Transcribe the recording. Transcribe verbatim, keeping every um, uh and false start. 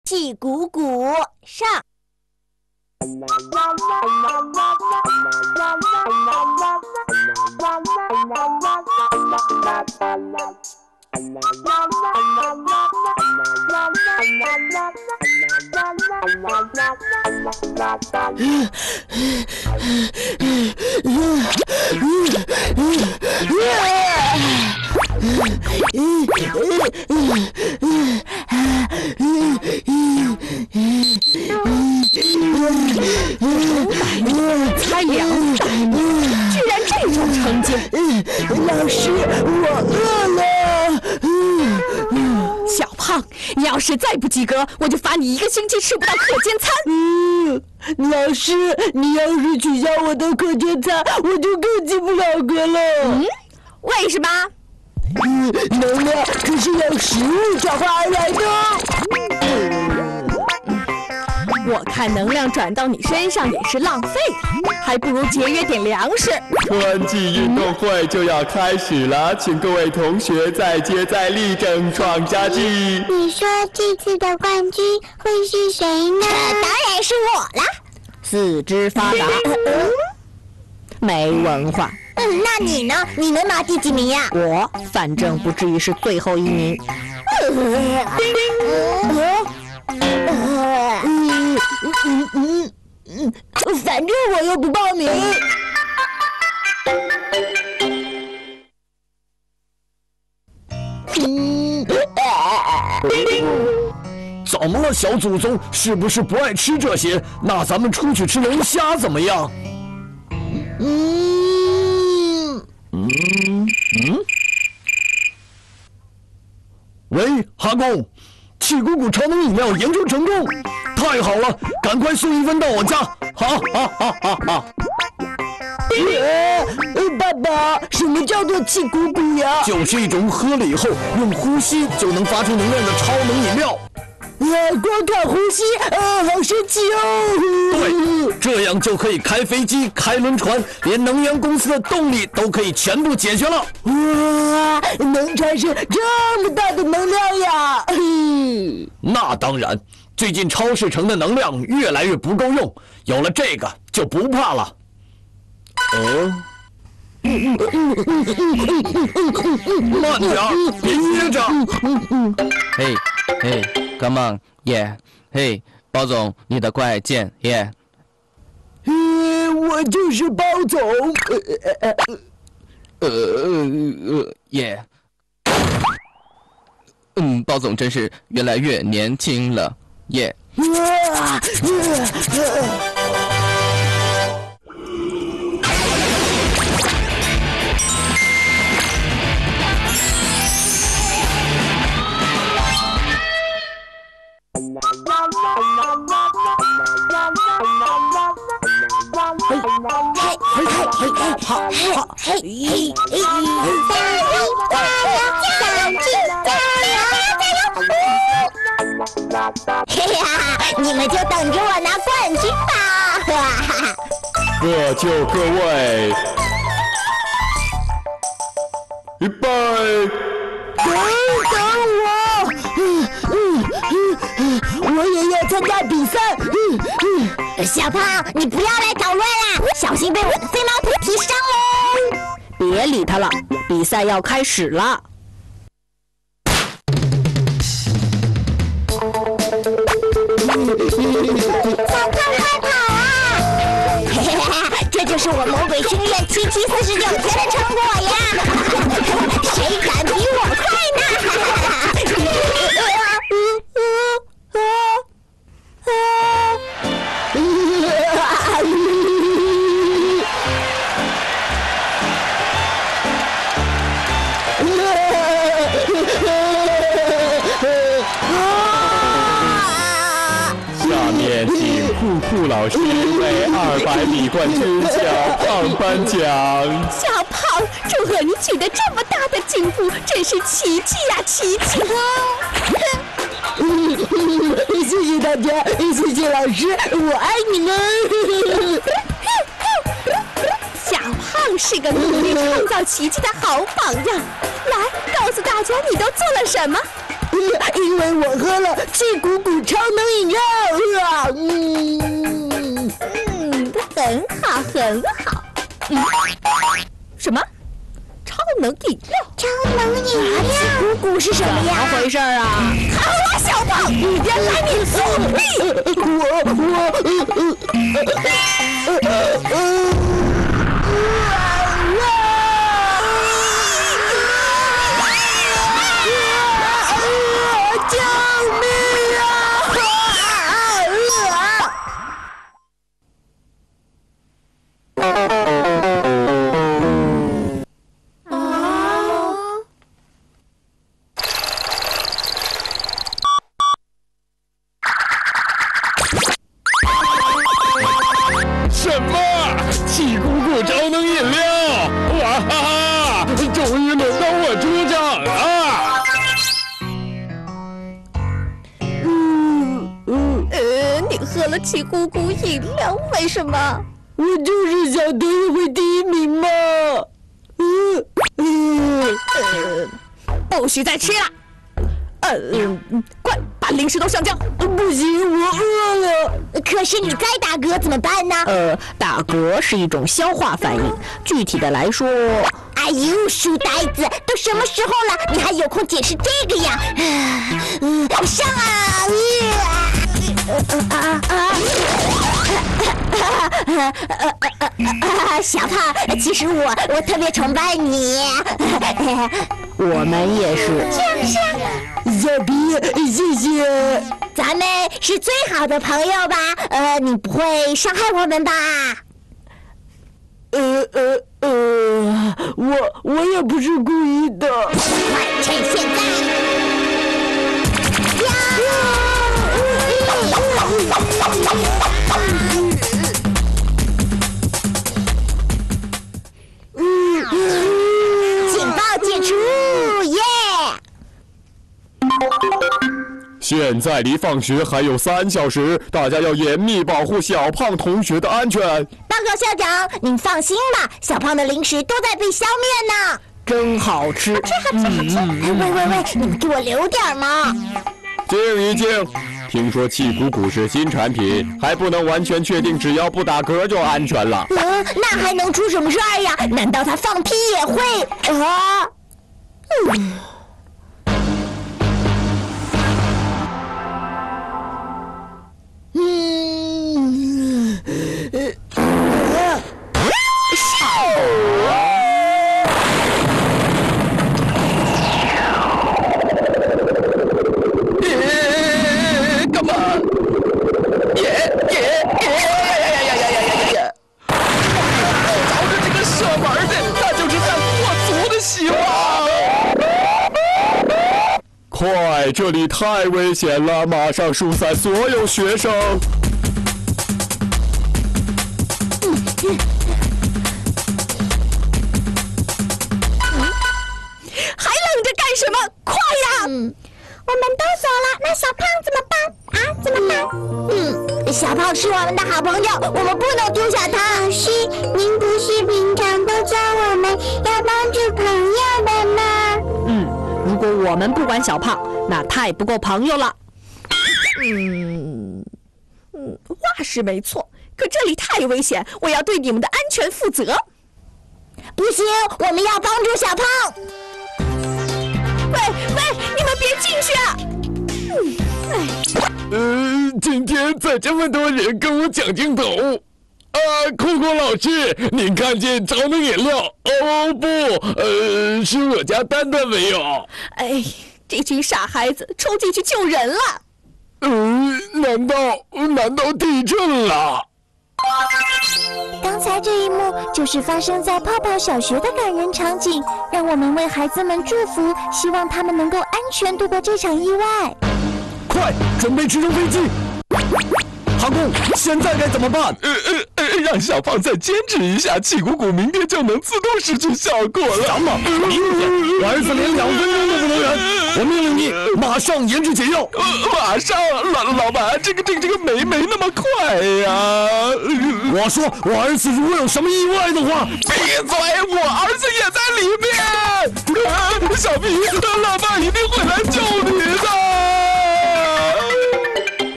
气鼓鼓上。 才两百米，居然这种成绩！ 老师，我饿了。 小胖，你要是再不及格，我就罚你一个星期吃不到课间餐。 嗯，老师，你要是取消我的课间餐，我就更及不了格了。 嗯，为什么？ 嗯，能量可是由食物转化而来的。 我看能量转到你身上也是浪费了，还不如节约点粮食。 春季运动会就要开始了，请各位同学再接再厉，争创佳绩。 你说这次的冠军会是谁呢？ 当然是我啦！ 四肢发达，没文化。 嗯，那你呢？你能拿第几名呀？ 我反正不至于是最后一名。嗯嗯嗯嗯，反正我又不报名。嗯， 怎么了，小祖宗？是不是不爱吃这些？那咱们出去吃龙虾怎么样？ 嗯嗯嗯。喂，哈工，气鼓鼓超能饮料研究成功，太好了！赶快送一份到我家，哈哈哈哈哈！ 呃，爸爸，什么叫做气鼓鼓呀？ 就是一种喝了以后用呼吸就能发出能量的超能饮料。 呃，光靠呼吸，呃，好神奇哦！ 对，这样就可以开飞机、开轮船，连能源公司的动力都可以全部解决了。 哇，能产生这么大的能量呀！嗯， 那当然，最近超市城的能量越来越不够用，有了这个就不怕了。哦。慢点，别噎着。 嘿，嘿 ，Come on， 耶，嘿，包总，你的快见，耶。 呃，我就是包总。 呃呃呃，耶。嗯，包总真是越来越年轻了，耶。 啊嘿，嘿，嘿，嘿，好，好，嘿，嘿，嘿，加油，加油，加油，加油！嘿呀，你们就等着我拿冠军吧！ 各就各位，预备。 等等我，嗯嗯嗯，我也要参加比赛。嗯嗯， 小胖，你不要来捣乱啦，小心被我的飞毛腿踢伤哦！ 别理他了，比赛要开始了。 小胖，快跑啊！嘿嘿嘿，这就是我魔鬼训练七七四十九天的成果呀！谁敢比我快呢？ 下面请酷酷老师为二百米冠军小胖颁奖。 小胖，祝贺你取得这么大的进步，真是奇迹呀，奇迹！ 谢谢大家，谢谢老师，我爱你们。 小胖是个努力创造奇迹的好榜样。来，告诉大家你都做了什么？ 呃， 因为我喝了气鼓鼓超能饮料。啊、嗯嗯，很好，很好。嗯，什么？超能饮料？ 超能饮料？ 气鼓鼓是什么呀？ 怎么回事啊？好啊，小胖，原来你作弊！ 我我呃呃呃呃。 喝了气鼓鼓饮料，为什么？ 我就是想得会第一名嘛。嗯嗯呃，不许再吃了。呃，快把零食都上交。 不行，我饿了。 可是你再打嗝怎么办呢？ 呃，打嗝是一种消化反应，具体的来说…… 哎呦，书呆子，都什么时候了，你还有空解释这个呀？嗯，上啊！啊啊啊！小胖，其实我我特别崇拜你。 我们也是。 是是。 小皮，谢谢。 咱们是最好的朋友吧？呃，你不会伤害我们吧？ 呃呃呃，我我也不是故意的。 快趁现在！警报解除，耶！ 现在离放学还有三小时，大家要严密保护小胖同学的安全。 报告校长，您放心吧，小胖的零食都在被消灭呢。 真好吃！ 好吃好吃好吃！喂喂喂，你们给我留点嘛！ 静一静。听说气鼓鼓是新产品，还不能完全确定，只要不打嗝就安全了。 嗯，那还能出什么事儿呀？难道他放屁也会？啊？嗯。嗯。呃。 快，这里太危险了！马上疏散所有学生。 还愣着干什么？快呀！ 嗯，我们都走了，那小胖怎么办？啊，怎么办？嗯，小胖是我们的好朋友，我们不能丢下他。 老师，您不是平常都教我们要帮助朋友的吗？ 嗯，如果我们不管小胖，那太不够朋友了。嗯嗯，话是没错，可这里太危险，我要对你们的安全负责。 不行，我们要帮助小胖。 喂喂，你们别进去啊！嗯，哎。 呃，今天在这么多人跟我抢镜头。啊，酷酷老师，您看见超能饮料？哦不，呃，是我家蛋蛋没有。 哎，这群傻孩子冲进去救人了。 嗯、呃，难道难道地震了？ 刚才这一幕就是发生在泡泡小学的感人场景，让我们为孩子们祝福，希望他们能够安全度过这场意外。 快，准备直升飞机！哈工，现在该怎么办？ 呃呃呃，让小胖再坚持一下，气鼓鼓明天就能自动失去效果了。 什么？明天？儿子连两分钟都不能忍！ 我命令你马上研制解药。 呃，马上，老老板，这个这个这个没没那么快呀。 我说我儿子如果有什么意外的话， 闭嘴！我儿子也在里面。呃、小皮，老爸一定会来救你的。